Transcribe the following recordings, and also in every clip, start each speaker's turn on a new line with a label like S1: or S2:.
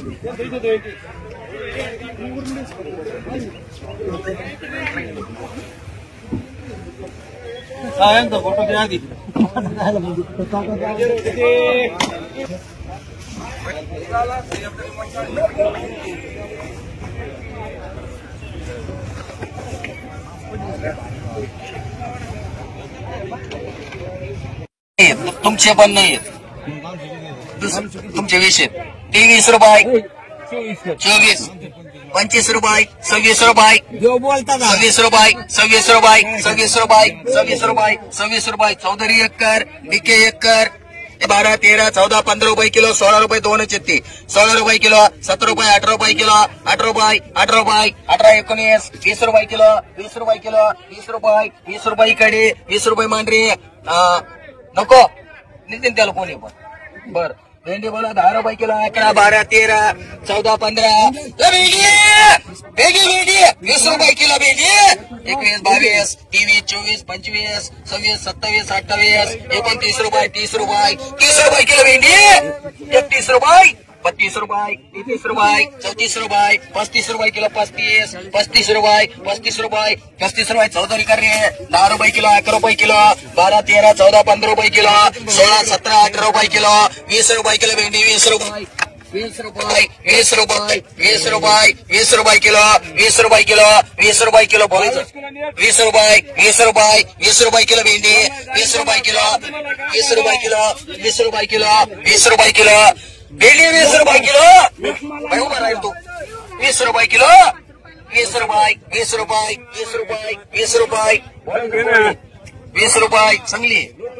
S1: Photo द्या आधी.
S2: तुमचे पण नाही तुमचे 20 आहेत. 23 रुपये 24 25 रुपये 26 रुपये 26 रुपये 26 रुपये 26 रुपये 26 रुपये 26 रुपये चौधरी एकर डीके एकर 12 13 14 15 रुपये किलो 16 रुपये 2 चित्ती 16 रुपये किलो 17 रुपये 18 रुपये किलो 8 रुपये 18 रुपये 18 19 20 रुपये किलो 20 रुपये किलो 20 रुपये 20 रुपये कडी 20 रुपये मांडरी नको नितीन त्याला कोणी पण बर भेंडी बोला 10 रुपये किलो 11 12 13 14 15 भेंडी 20 रुपये किलो भेंडी 21 22 23 24 25 26 27 28 29 रुपये 30 रुपये 30 रुपये किलो भेंडी 31 रुपये 32 रुपये 33 रुपये 34 रुपये 35 रुपये किलो 35 रुपये 35 रुपये 35 रुपये चौधरी कर रही है 10 रुपये किलो 11 रुपये किलो 12 13 14 15 रुपये किलो 16 17 18 रुपये किलो 20 रुपये किलो भेंडी 20 रुपये 20 रुपये 20 रुपये 20 रुपये 20 रुपये किलो 20 रुपये किलो 20 रुपये किलो बोलायचं 20 रुपये 20 रुपये 20 रुपये किलो भेंडी 20 रुपये किलो 20 रुपये किलो 20 रुपये किलो 20 रुपये किलो भेंडी 20 रुपये किलो भाई उभा राहील तू 20 रुपये किलो 20 रुपये 20 रुपये 20 रुपये 20 रुपये 20 रुपये चांगली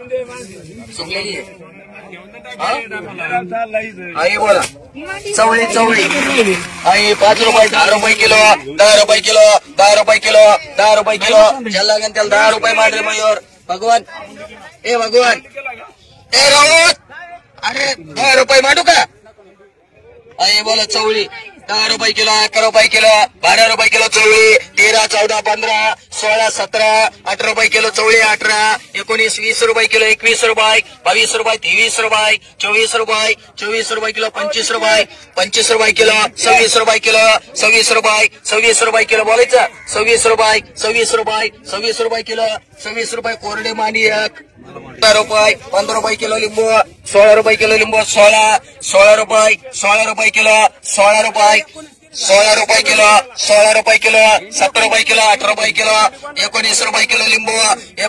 S2: आई बोला चवळी आई 5 रुपये 10 रुपये किलो 10 रुपये किलो 10 रुपये किलो 10 रुपये किलो ज्याला लागेल त्याला 10 रुपये मांडरे मयूर भगवान ए राऊत अरे 10 रुपये मांडू का आई बोला चवळी 10 रुपये किलो 11 रुपये किलो 12 रुपये किलो चवळी 13 14 15 16 17 18 रुपये किलो चवळी 18 19 20 रुपये किलो 21 रुपये 22 रुपये 23 रुपये 24 रुपये 24 रुपये किलो 25 रुपये 25 रुपये किलो 26 रुपये किलो 26 रुपये किलो बोलायचं 26 रुपये 26 रुपये 26 रुपये किलो 26 रुपये कोरडे मांडी 15 रुपये 15 रुपये किलो लिंबू 16 रुपये किलो लिंबू 16 रुपये किलो 16 रुपये 16 किलो 17 रुपये किलो 18 रुपये किलो 19 रुपये किलो लिंबू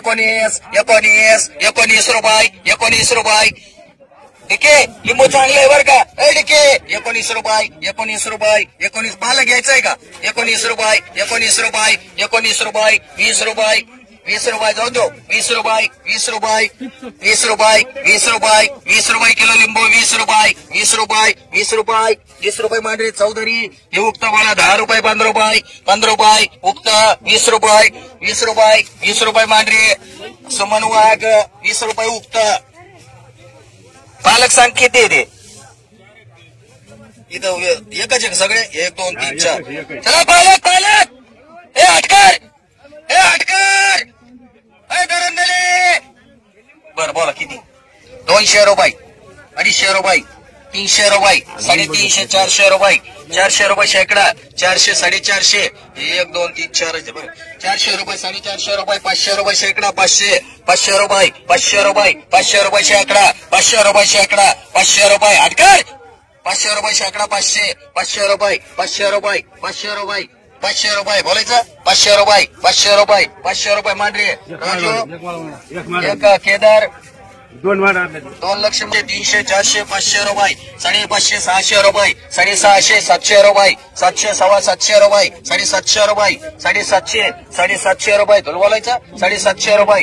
S2: 19 रुपये डिके लिंबू चांगले आहे बरं का डिके 19 रुपये मला घ्यायचंय का 19 रुपये 20 रुपये जाऊ दो 20 रुपये किलो लिंबू 20 रुपये मांडरे चौधरी हे उक्त मला 10 रुपये 15 रुपये उक्त 20 रुपये मांडरे सुमन वाघ 20 रुपये उक्त पालक सांग किती दे इथं एकच आहे सगळे 1 2 3 4 चला पालक हे हटकर बर बोला किती 200 रुपये 250 रुपये 300 रुपये 350 400 रुपये 400 रुपये शेकडा 400 450 1 2 3 4 400 रुपये 450 रुपये 500 रुपये शेकडा 500 रुपये 500 रुपये शेकडा 500 रुपये शेकडा 500 रुपये हटकर 500 रुपये शेकडा 500 रुपये बोलायचं 500 रुपये मांडरे राजू एक केदार 2 लक्ष 300 400 500 रुपये 550 600 रुपये 650 700 रुपये 700 750 रुपये 750 रुपये 750 रुपये तुला बोलायचं 750 रुपये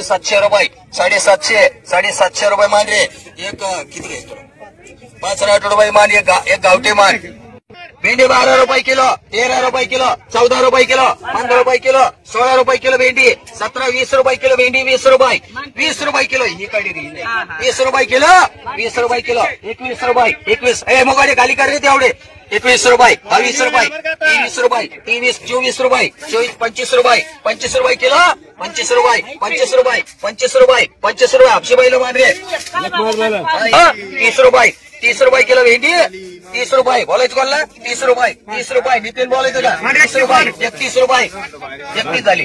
S2: 750 रुपये मांडरे एक किती घ्यायचं 5 रुपये मान एक गावठी मान भेंडी 12 रुपये किलो 13 रुपये किलो 14 रुपये किलो 15 रुपये किलो 16 रुपये किलो भेंडी 17 20 रुपये किलो भेंडी 20 रुपये किलो ही काढी 20 रुपये किलो 21 रुपये मोगाडे खाली कर रे तेवढे 21 रुपये 22 रुपये 23 रुपये 24 रुपये 25 रुपये किलो 25 रुपये हापशी बाईला मान रे 30 रुपये किलो भेंडी 30 रुपये बोलायचं कोणला 30 रुपये नितीन बोलायचं का 30 रुपये 31 रुपये 31 झाली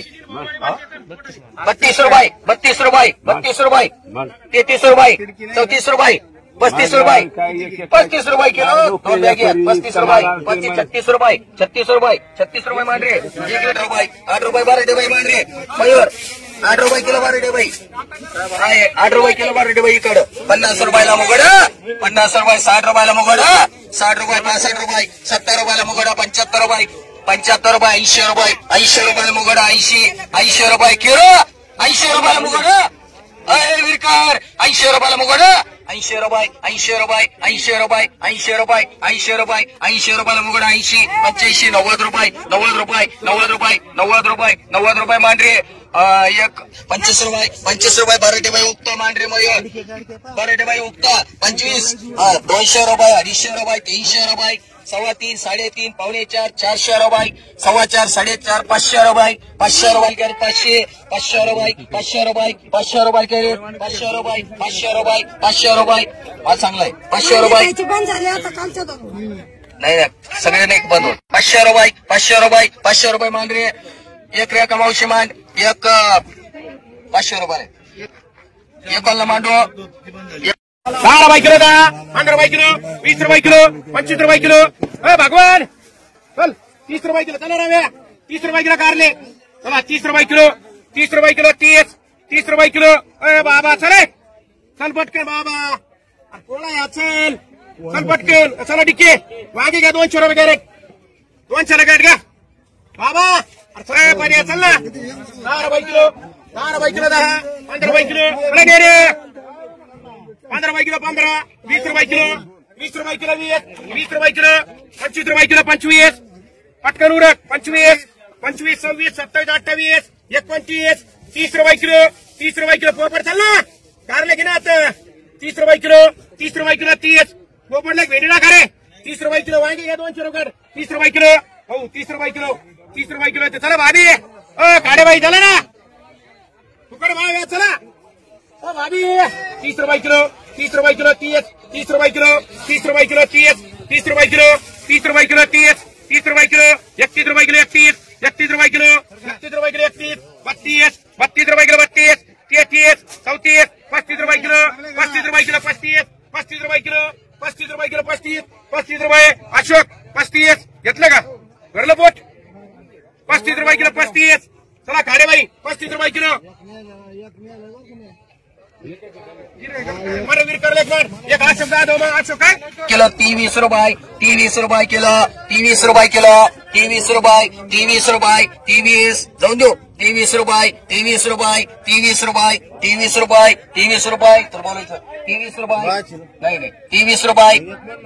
S2: 32 रुपये 33 रुपये 33 रुपये 34 रुपये 35 रुपये 35 रुपये किलो 2 बॅग 35 रुपये 36 रुपये 36 रुपये मान रे 1 लिटर रुपये 8 रुपये 12 डबे मान रे मयूर 8 रुपये किलो 12 डबे 8 रुपये किलो 12 डबे इकडं 50 रुपयाला मुगड 50 रुपये 60 रुपयाला मुगड 60 रुपये 65 रुपये 70 रुपयाला मुगड 75 रुपये 80 रुपयाला मुगड 80 रुपये किलो 80 रुपयाला मुगड अरे विरकर 80 रुपयाला मुगड 80 रुपयाला मुगड 80 85 90 रुपये मांडरे एक 25 रुपये बराटे बाई उगतो मांडरे मयूर बराटे बाई उगता 25 200 रुपये 250 रुपये 300 रुपये 3.25 3.5 पावणे 4 400 रुपये 4.25 4.5 500 रुपये 500 रुपये करे 500 रुपये करे 500 रुपये हा चांगलाय 500 रुपये नाही सगळे नाही बंद होत 500 रुपये मान रे एक रे कमावशी मान एक 500 रुपये एक मांडो
S3: 10 रुपये किलो 15 रुपये किलो 20 रुपये किलो 25 रुपये किलो भगवान चल 30 रुपये किलो चला रे 30 रुपये किलो कारले चला 30 रुपये किलो 30 रुपये किलो बाबा चले चल पटकन बाबा कोणा या चल पटकन चला डिक्के वागे घ्या 200 रुपये डायरेक्ट 200 गाठ घ्या बाबा अरे पर्याय चल ना 10 रुपये किलो 10 15 रुपये किलो अरे रे 15 रुपये किलो 15 20 रुपये किलो 20 रुपये किलो 20 रुपये किलो 25 रुपये किलो 25 पटकन उरक 25 26 27 28 29 30 रुपये किलो पोपट चल ना कारले घेणार 30 रुपये किलो 30 पोपटला भेटी ना खरे 30 रुपये किलो वांगे घ्या 200 रुपये 30 रुपये किलो हो 30 रुपये किलो चला भाभी काढे बाई चला ना तुकड भाव चला भाभी 30 रुपये किलो 30 रुपये किलो 30 रुपये किलो 30 रुपये किलो 30 रुपये किलो 30 रुपये किलो 30 रुपये किलो 31 रुपये किलो 31 रुपये किलो 31 रुपये किलो 31 32 रुपये किलो 32 33 34 35 रुपये किलो 35 रुपये किलो 35 रुपये किलो 35 रुपये किलो 35 रुपये अशोक 35 घेतलं का भरलं पोट 35 रुपये किलो 35 चला खाडे बाई 35 रुपये किलो एक अशोक काय
S2: किलो 23 रुपये किलो 23 रुपये किलो 23 रुपये जाऊन देऊ 23 रुपये तर बोलायचं 23 रुपये नाही 23 रुपये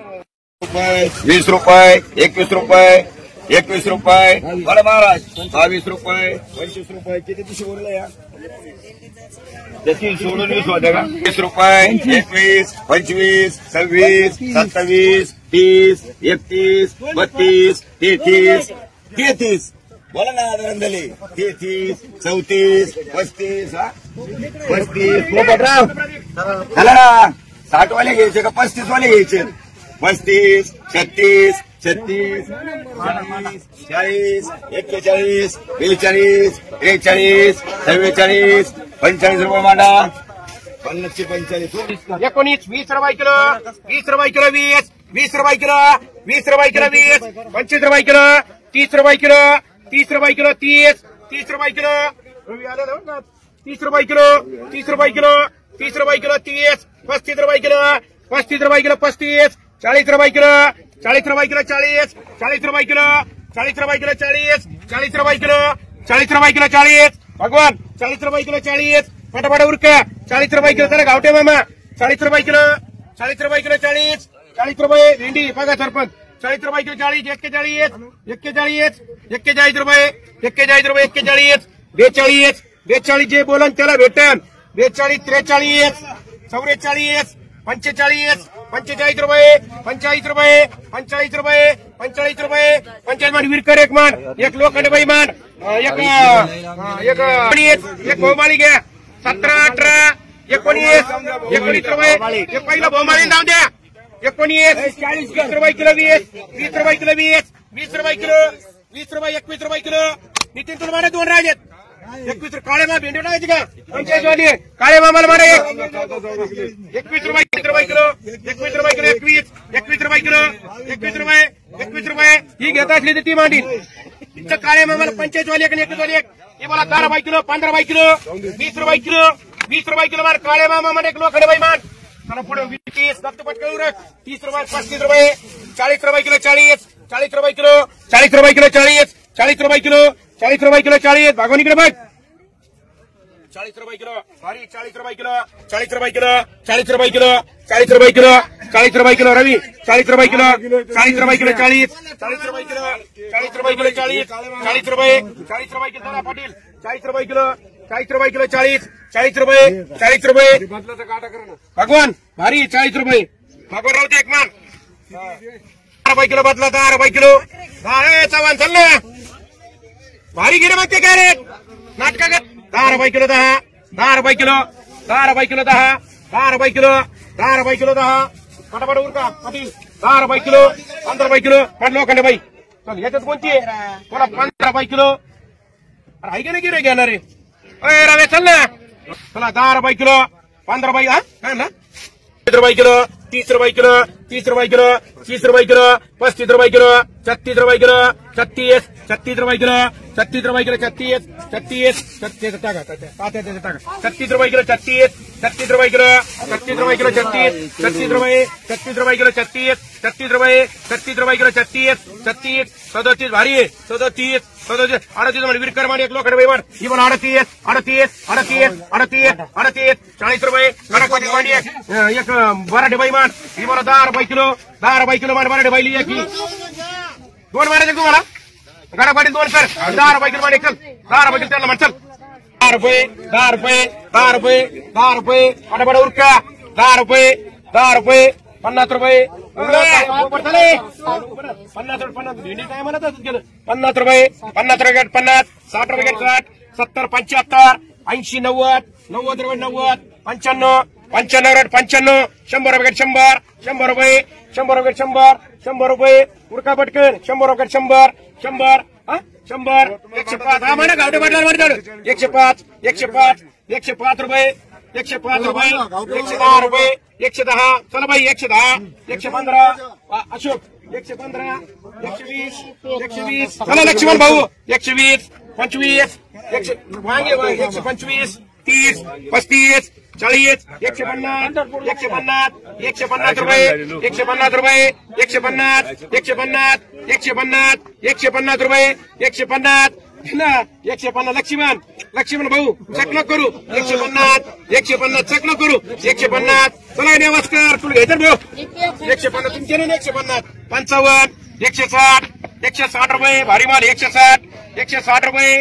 S1: 20 रुपये 21 रुपये बरं महाराज 22 रुपये 25 रुपये किती दिवशी बोलले या त्याची सोडून 20 होत्या का 20 रुपये 21 25 26 27 30 31 32 33 बोला ना आदरंदली 33 34 35 पोपटराव चला ना 60 वाले घ्यायचे का 35 वाले घ्यायचे 35 36 36 40 41 42 43 44 45 रुपये मांडा 50 45
S3: 19 20 रुपये किलो 20 रुपये किलो 20 रुपये किलो 20 रुपये किलो 20 25 रुपये किलो 30 रुपये किलो 30 रुपये किलो 30 रुपये किलो 30 रुपये किलो 30 रुपये किलो 30 रुपये किलो 30 35 रुपये किलो 35 रुपये किलो 35 40 रुपये किलो 40 रुपये किलो 40 40 रुपये किलो 40 रुपये किलो 40 40 रुपये किलो 40 रुपये किलो 40 भगवान 40 रुपये किलो 40 फटाफट उरक 40 रुपये किलो चला गावठे मामा 40 रुपये किलो 40 रुपये किलो 40 रुपये भेंडी बघा सरपंच 40 रुपये किलो 41 रुपये 42 जे बोलन त्याला भेटन 42 43 44 45 45 रुपये 45 रुपये 45 रुपये 45 रुपये 45 मान विरकर एक मान एक लोखंडबाई मान एक भोमाळी घ्या 17 18 19 रुपये एक पहिला भोमाळी जाऊ द्या 19 20 रुपये किलो 20 रुपये किलो 20 रुपये किलो 20 रुपये 21 रुपये किलो नितीन तुला मारा 2 राहिलेत 21 काळे मा भेंडी टाकायची का 45 वाली काळे मामाला मारा 21 रुपये किलो 21 रुपये किलो 21 रुपये किलो 21 रुपये ही घेता असली तर ती मांडी काळे मामाला 45 वाली 21 वाली हे बोला 12 रुपये किलो 15 रुपये किलो 20 रुपये किलो मार काळे मामा मध्ये किलो खडे बाई मान चला पुढे 20 दत्तपट करू रे 30 रुपये 35 रुपये 40 रुपये किलो 40 रुपये किलो 40 रुपये किलो 40 रुपये किलो 40 रुपये किलो 40 भागवणी कडे बघ 40 रुपये किलो भारी 40 रुपये किलो 40 रुपये किलो 40 रुपये किलो 40 रुपये किलो 40 रुपये किलो रवि 40 रुपये किलो 40 रुपये किलो 40 रुपये किलो 40 रुपये किलो 40 रुपये किलो पाटील 40 रुपये किलो 40 रुपये किलो 40 रुपये भगवान भारी 40 रुपये भगवान राहू दे एक मान 10 रुपये किलो बदला 10 रुपये किलो चव्हाण चल ना भारी गिरे मग ते काय रे नाटका 10 रुपये किलो 10 रुपये किलो 10 रुपये किलो 10 रुपये किलो 10 रुपये किलो 10 फटाफट उरका पाटील 10 रुपये किलो 15 रुपये किलो पडलो खंडे बाई चल याच्यात कोणती कोणा 15 रुपये किलो अरे आहे का नाही गिरे घेणार रे अरे रवे चल ना चला 10 रुपये किलो 15 रुपये हा काय ना 30 रुपये किलो 30 रुपये किलो 30 रुपये किलो 30 रुपये किलो 35 रुपये किलो 36 रुपये किलो 36 रुपये किलो 36 रुपये किलो 36 टाका 36 रुपये किलो 36 रुपये किलो 36 रुपये किलो 36 रुपये 36 रुपये किलो 36 रुपये 36 रुपये किलो 36 37 भारी आहे 37 38 मध्ये विरकर मान एक लोक वर ही पण 38 40 रुपये कडक मांडी एक बराडे बाई मान ही मला 10 रुपये किलो मान बराडे बाई एक 2 मारायचे तुम्हाला गाडा पाटील 2 सर 10 रुपये किलो मान एक चल 10 रुपये किलो त्याला म्हण चल 10 रुपये फटाफट उरका 10 रुपये 50 रुपये 50 भेंडी काय म्हणत असत गेलं 50 रुपये 50 60 रुपये 60 70 75 80 90 90 रुपये 90 95 95 100 रुपये 100 रुपये 100 रुपये उरका पटकन 100 रुपये 100 105 हा म्हणा गावडे पाटला म्हणतात 105 रुपये 110 रुपये 110 चला बाई 110 115 अशोक 115 120 चला लक्ष्मण भाऊ 120 25 वांगे 125 30 35 40 150 रुपये 150 रुपये 150 रुपये 150 ना 150 लक्ष्मण भाऊ चकलो करू 150 चकलो करू 150 चला नमस्कार तुला घ्यायचं भाऊ 150 तुमचे नाही 150 55 160 रुपये भारी माल 160 रुपये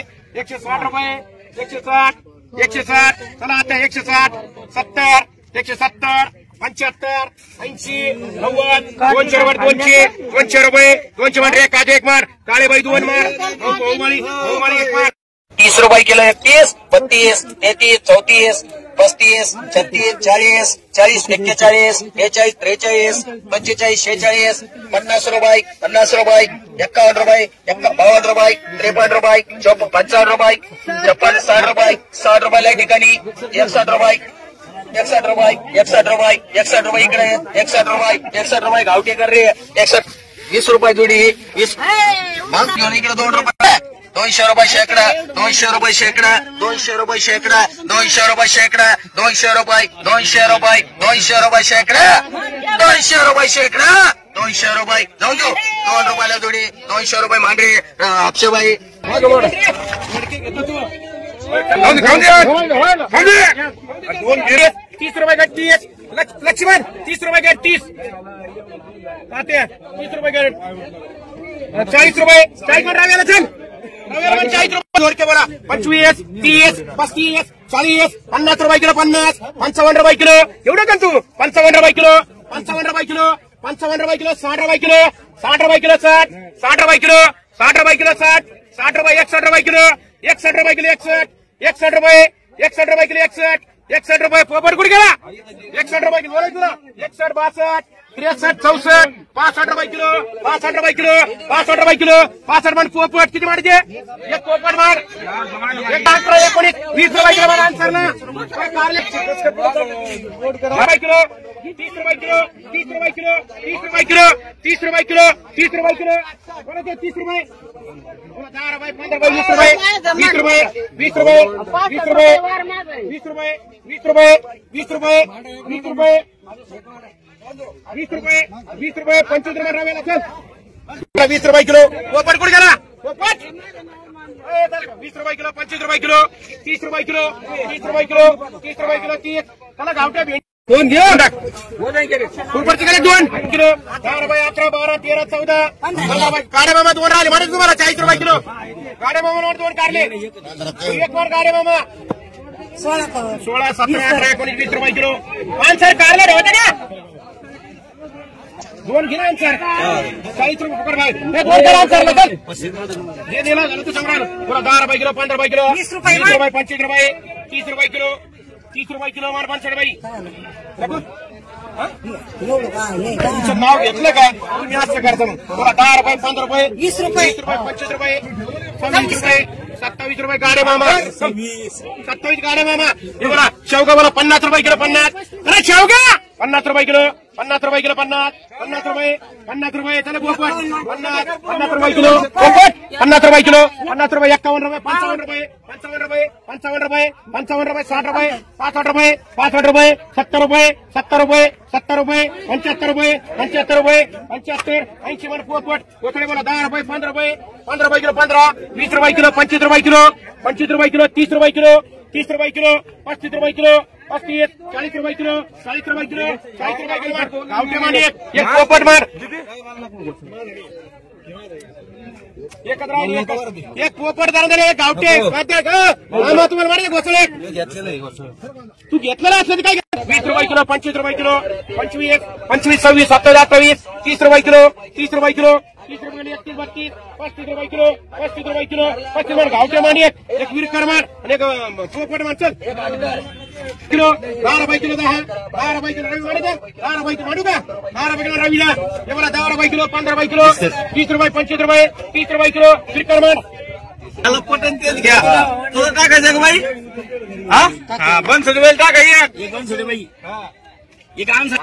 S3: 160 चला आता 160 70 170 75 80 90 200 रुपये 200 मान रे काजे एक मार काळे बाई 2 मार बहुमाळी एक मार
S2: 30 रुपये किलो 31 32 33 34 35 36 40 41 42 43 45 46 रुपये 50 रुपये 51 रुपये 52 रुपये 53 रुपये 55 रुपये 56 रुपये 60 रुपये ठिकाणी 61 रुपये 61 रुपये इकडे 61 रुपये गावठी कर रे 20 रुपये जोडी 20 इकडे 2 रुपये 200 रुपये शेकडा 200 रुपये शेकडा 200 रुपये शेकडा 200 रुपये शेकडा 200 रुपये 200 रुपये 200 रुपये शेकडा 200 रुपये शेकडा 200 रुपये जाऊ दो 2 रुपयाला जोडी 200 रुपये मांडरे अक्षयबाई
S3: 30 रुपये का 30 लक्ष्मण 30 रुपये का 30 तात्या 30 रुपये का 40 रुपये 40 पण रावेला चल 40 रुपये जोड के बोला 25 30 35 40 50 रुपये किलो 50 55 रुपये किलो एवढं का तू 55 रुपये किलो 55 रुपये किलो 55 रुपये किलो 60 रुपये किलो 60 रुपये किलो 60 रुपये किलो 60 रुपये किलो 60 रुपये 61 रुपये किलो 61 रुपये किलो 61 रुपये 61 रुपये किलो 61 रुपये पोपट कुठे गेला 61 रुपये किलो बोला तुला 61 62 63 64 65 रुपये किलो 65 रुपये किलो 65 रुपये किलो 65 मन पोपट किती मारायचे एक पोपट मार एक डांकर 19 20 रुपये किलो मला आन्सर ना कारले किलो 30 रुपये किलो 30 रुपये किलो 30 रुपये किलो 30 रुपये किलो 30 रुपये किलो कोणाचे 30 रुपये 10 रुपये 15 रुपये 20 रुपये 20 रुपये 20 रुपये 20 रुपये 20 रुपये 20 रुपये 20 रुपये 20 रुपये 20 रुपये 25 रुपये रावेला चल 20 रुपये किलो पोपट कुठे गेला पोपट 20 रुपये किलो 25 रुपये किलो 30 रुपये किलो 30 रुपये किलो 30 रुपये किलो 30 त्याला गावठ्या दोन घेऊन टाक पोपटचे गेले 2 किलो 10 रुपये 11 12 13 14 15 गाडे मामा 2 राहिले म्हणून तुम्हाला 40 रुपये किलो गाडे मामा 2 काढले एक वर गाडे मामा 16 17 18 19 20 रुपये किलो आन्सर कारले होते ना 2 घे आन्सर 40 रुपये पकड भाई 2 करा आन्सर लगल जे दिला झालं तू सांग पुरा 10 रुपये किलो 15 रुपये किलो 20 रुपये 25 रुपये 30 रुपये किलो 30 रुपये किलो मार 500 रुपये तुमचं नाव घेतलं का तुम्ही असं करता मग पुरा 10 रुपये 15 रुपये 20 रुपये 25 रुपये 26 रुपये 27 रुपये गाडे मामा 27 गाडे मामा हे बोला शेवगा बोला 50 रुपये किलो 50 अरे शेवगा 50 रुपये किलो 50 रुपये किलो 50 रुपये चला पोपट 50 रुपये किलो पोपट 50 रुपये किलो 50 रुपये 51 रुपये 55 रुपये 55 रुपये 55 रुपये 55 रुपये 60 रुपये 65 रुपये 65 रुपये 70 रुपये 70 रुपये 70 रुपये 75 रुपये 75 रुपये 75 80 मन पोपट कोथळे बोला 10 रुपये 15 रुपये 15 रुपये किलो 15 20 रुपये किलो 25 रुपये किलो 25 रुपये किलो 30 रुपये किलो 30 रुपये किलो 35 रुपये किलो 35 40 रुपये किलो 40 रुपये किलो 40 रुपये किलो मार गावठे माने एक पोपट मार एक पोपट जरा एक गावठे मामा तुम्हाला मारे घोसळे तू घेतलेला असलं काय 20 रुपये किलो 25 रुपये किलो 25 26 27 28 30 रुपये किलो 30 रुपये किलो 30 रुपये 31 32 35 रुपये किलो 35 रुपये किलो 25 रुपये गावठे माने एक विरकर मार आणि एक पोपट मार चल किलो 10 रुपये किलो 10 रुपये किलो रवी मारू 10 रुपये किलो मारू का 10 रुपये किलो रवीला हे मला 10 रुपये किलो 15 रुपये किलो 30 रुपये 25 रुपये 30 रुपये किलो विरकर मार त्याला पटन तेल घ्या तुला टाकायचं का बाई हा बंद सगळे टाका एक बंद सगळे बाई एक आन्सर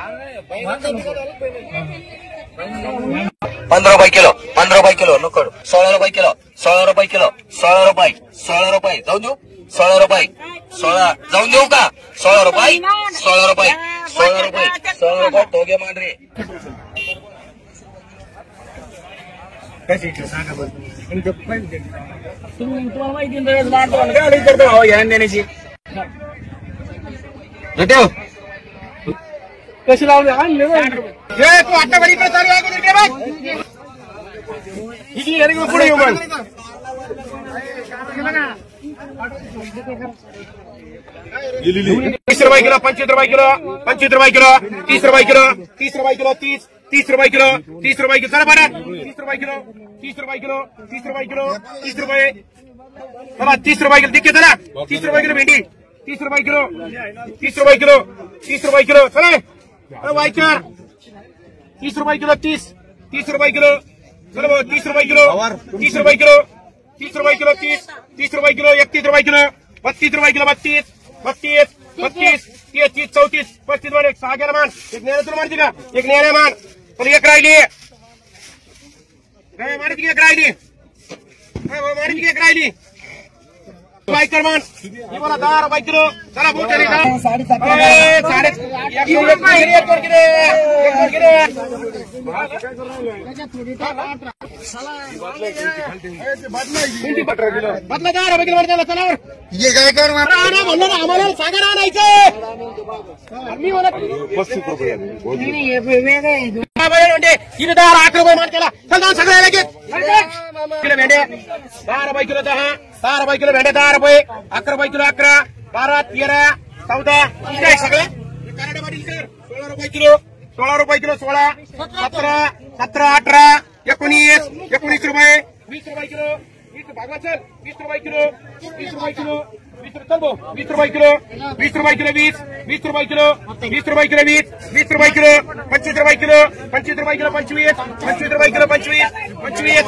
S2: 15 रुपये किलो 15 रुपये किलो नको 16 रुपये किलो 16 रुपये किलो 16 रुपये 16 रुपये जाऊ देऊ 16 रुपये 16 जाऊन देऊ का 16 रुपये 16 रुपये 16 रुपये 16 रुपये टोगे मान रे तुम्हाला माहिती देण्याची कशी लावले आणले तू आता बरी चालू आहे पुढे येऊ मग
S3: 20 रुपये किलो 25 रुपये किलो 25 रुपये किलो 30 रुपये किलो 30 रुपये किलो 30 रुपये किलो 30 रुपये किलो चला बरं 30 रुपये किलो 30 रुपये किलो 30 रुपये किलो 30 रुपये चला 30 रुपये किलो दिखे चला 30 रुपये किलो भेंडी 30 रुपये किलो 30 रुपये किलो 30 रुपये किलो चला वायकर 30 रुपये किलो 30 रुपये किलो चलो 30 रुपये किलो 30 रुपये किलो 30 रुपये किलो 30 रुपये किलो 31 रुपये किलो 32 रुपये किलो 32 32 32 33 34 35 वर एक 6 गेला मान एक नेहरा तुला मारती का एक नेहरा मान पण एक राहिली मारती की एक राहिली मारती की एक राहिली वायकर मान हे बोला 10 रुपये किलो चला बोलते नाही का 10 रुपये किलो चला
S1: ये काय कर
S3: म्हणलं ना आम्हाला सागर आणायचं मी म्हणत
S1: 35 रुपये
S3: तिने 10 8 रुपये मान केला चल जाऊन सगळ्या लगेच किलो भेंडे 10 रुपये किलो 10 रुपये किलो भेंडे 10 रुपये 11 रुपये किलो 11 12 13 14 काय सगळे कराडेवाडी 16 रुपये किलो 16 रुपये किलो 16 17 17 18 19 19 रुपये 20 रुपये किलो 20 भागवा चल 20 रुपये किलो 20 रुपये किलो चल भाऊ 20 रुपये किलो 20 रुपये किलो 20 रुपये किलो 20 रुपये किलो 20 रुपये किलो 25 रुपये किलो 25 रुपये किलो 25 रुपये किलो 25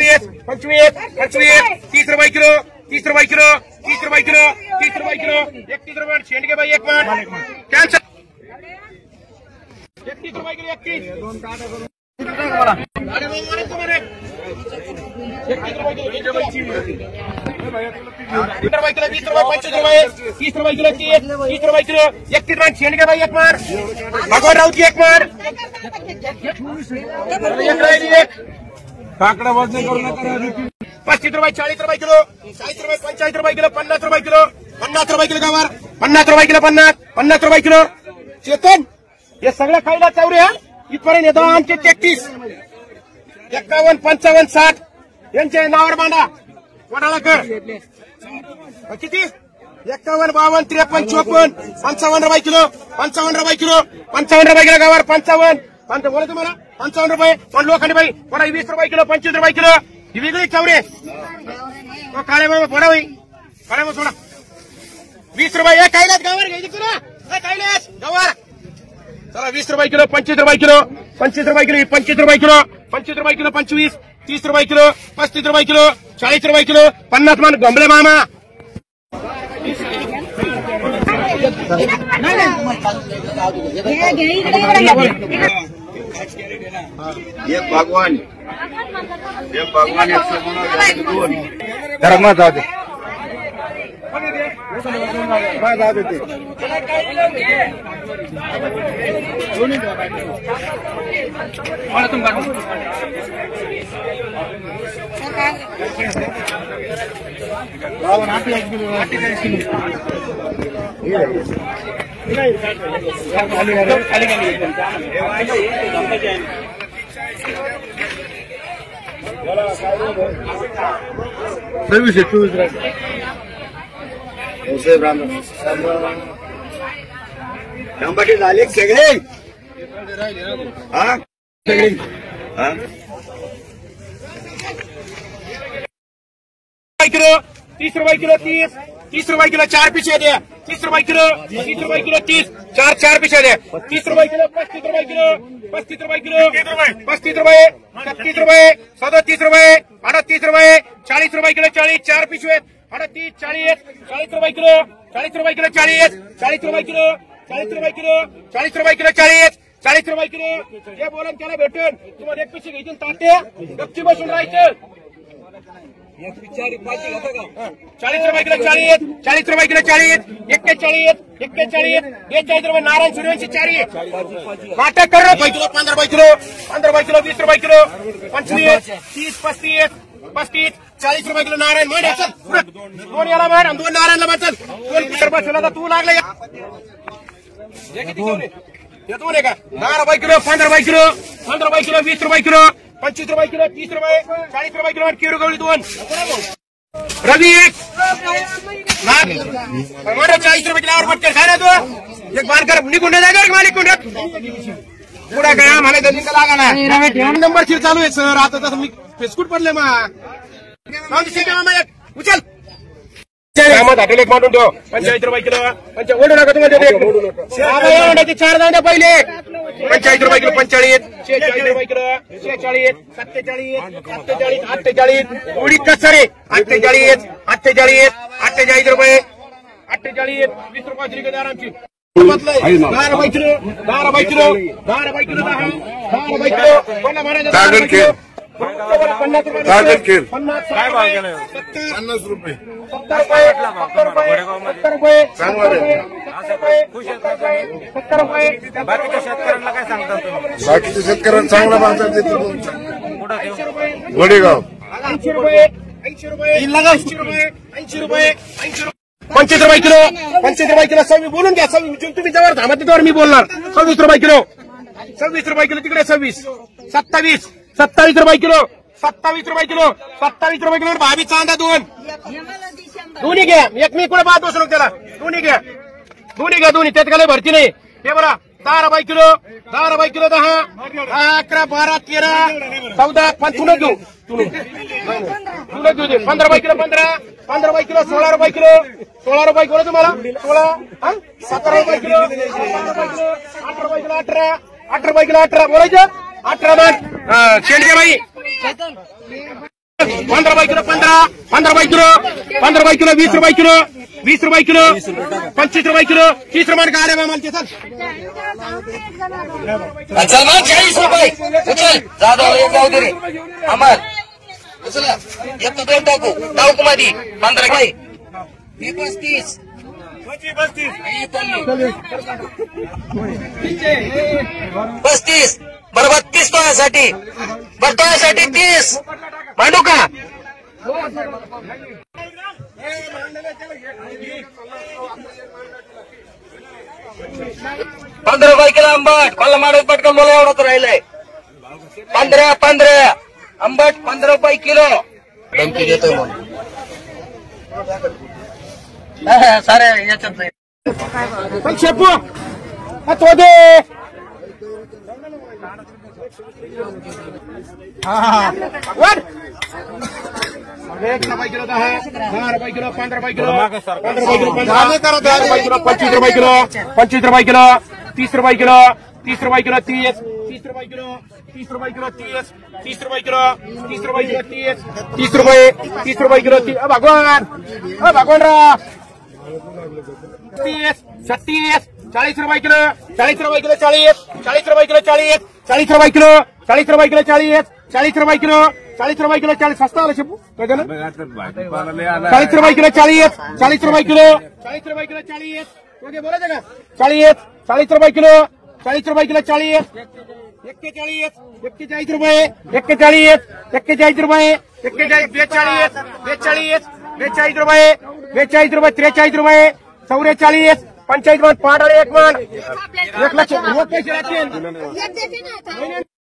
S3: 30 रुपये किलो 30 रुपये किलो 30 रुपये किलो 30 रुपये किलो 31 रुपये शेंड के भाई एक मिनट कैंसल 31 रुपये किलो 31 रुपये किलो 20 रुपये 25 रुपये 30 रुपये किलो 30 रुपये किलो 31 रुपये शेंड के भाई एक मार भगवान राऊत एक मार काकड़ा वजन करू नका 25 रुपये 40 रुपये किलो 40 रुपये 45 रुपये किलो 50 रुपये किलो 50 रुपये किलो गावार 50 रुपये किलो 50 रुपये किलो चेतन हे सगळं खायला चावरे हा इथपर्यंत येतो आमचे 33 51 55 60 यांच्या नावावर मांडा कोणाला कर किती 51 52 53 54 55 रुपये किलो 55 रुपये किलो 55 रुपये किलो गावार 55 बोला तुम्हाला 55 रुपये पण लोखंडी बाई कोणा 20 रुपये किलो 25 रुपये किलो ही वेगळी चावरे काळे बरोबर पडा बाई काळे मग सोडा 20 रुपये कायलाच गावार घ्यायची तुला कायलाच गावार चला 20 रुपये किलो 25 रुपये किलो 25 रुपये किलो 25 रुपये किलो 25 रुपये किलो 25 30 रुपये किलो 35 रुपये किलो 40 रुपये किलो 50 मान गंबले मामा
S1: एक भगवान धर्मा जाऊ दे जाऊ दे टमाटे झाले सगळे
S3: किलो 30 रुपये किलो 30 रुपये किलो 4 पीछे दे 30 रुपये किलो 30 रुपये किलो 30 4 पीछे दे 30 रुपये किलो 35 रुपये किलो 35 रुपये किलो 35 रुपये 36 रुपये 37 रुपये 38 रुपये 40 रुपये किलो 40 4 पीछे 38 40 रुपये किलो 40 रुपये किलो 40 रुपये किलो 40 रुपये किलो 40 रुपये किलो 40 रुपये किलो हे बोलून त्याला भेटून तुम्हाला एक पिशवी घ्यायची ताटे गपची बसून राहायचं 40 रुपये किलो 40 रुपये किलो 40 41 42 रुपये नारायण सूर्यवंशी 4 वाटक कर 15 रुपये किलो 20 रुपये किलो 25 30 35 40 रुपये किलो नारायण मान दोन याला मान 2 नारायणला बचल 2 बसला तू लागला दोन आहे का 10 रुपये किलो 15 रुपये किलो 20 रुपये किलो 25 रुपये किलो 30 रुपये 40 रुपये किलो किडू गवळी 2 रवी 1 40 रुपये किलो पटकन खाय ना तू एक बार कर निघून जागा मालिक पुढा काय आम्हाला गल्ली का लागा ना नंबर शिर चालू आहे सर आता तसं मी फेसकूट पडले उचल हॉटेल एक मांडून ठेव 45 रुपये किलो ओढू नका तुम्हाला 4 जाऊ द्या पहिले 45 रुपये किलो 45 46 रुपये किलो 46 47 48 उडीत कसरे 48 रुपये 48 20 रुपये आरामची 10 रुपये किलो 10 रुपये किलो 10 रुपये किलो 10 रुपये किलो कोणा महाराज
S1: ताजर खेळ काय भाव गेला 50 रुपये
S3: 70 रुपये
S4: बाकीच्या शेतकऱ्यांना काय सांगतात तुम्ही
S1: बाकीच्या शेतकऱ्यांना चांगला बाजार देतो वडेगाव
S3: 80 रुपये 80 रुपये 80 रुपये 25 रुपये किलो 25 रुपये किलो 26 बोलून घ्या 26 तुम्ही जवळ थांबा तिथवर मी बोलणार 26 रुपये किलो 26 रुपये किलो तिकडे 26 27 रुपये किलो 27 रुपये किलो 27 रुपये किलो भाभी चांदा दोन्ही घ्या एक मी कुठे बाद बसलो त्याला दोन्ही घ्या त्यात काय भरती नाही हे बघा 10 रुपये किलो 10 रुपये किलो 10 11 12 13 14 15 घेऊ तुला घेऊ दे 15 रुपये किलो 15 रुपये किलो 16 रुपये किलो 16 रुपये किलो तुम्हाला 16 17 रुपये किलो 18 रुपये किलो 18 रुपये किलो 18 बोलायचं 18 मान शेंडगे बाई 15 रुपये किलो 15 रुपये किलो 15 रुपये किलो 20 रुपये किलो 20 रुपये किलो 25 रुपये किलो 30 रुपये का रे माल चल
S2: सलमान 40 रुपये उचल जाधव एक जाऊ दे रे अमर उचला एक तो दोन टाकू मध्ये 15 काही 35 35 बरोबर 30 तोळ्यासाठी 30 मांडू का 15 रुपये किलो आंबट कोल्हा माडत पटकन बोला एवढं राहिलंय 15 आंबट 15 रुपये किलो धमकी देतोय म्हणून सारे याच्यात नाही
S3: शेपू तो दे वर 1 रुपये किलो 10 रुपये किलो 15 रुपये किलो 15 रुपये किलो 25 रुपये किलो 25 रुपये किलो 30 रुपये किलो 30 रुपये किलो 30 रुपये किलो 30 रुपये किलो 30 रुपये किलो 30 रुपये किलो 30 रुपये किलो 30 भगवान राव 36 40 रुपये किलो 40 रुपये किलो 40 रुपये किलो 40 रुपये किलो 40 रुपये किलो 40 रुपये किलो 40 रुपये किलो 40 सस्ता आला शेपू काय झालं 40 रुपये किलो 40 रुपये किलो 40 रुपये किलो 40 ओके बोलायचं का 40 रुपये किलो 40 रुपये किलो 40 41 रुपये 41 रुपये 42 रुपये 43 रुपये 44 45 मान 5 आणि 1 मान 1 लाख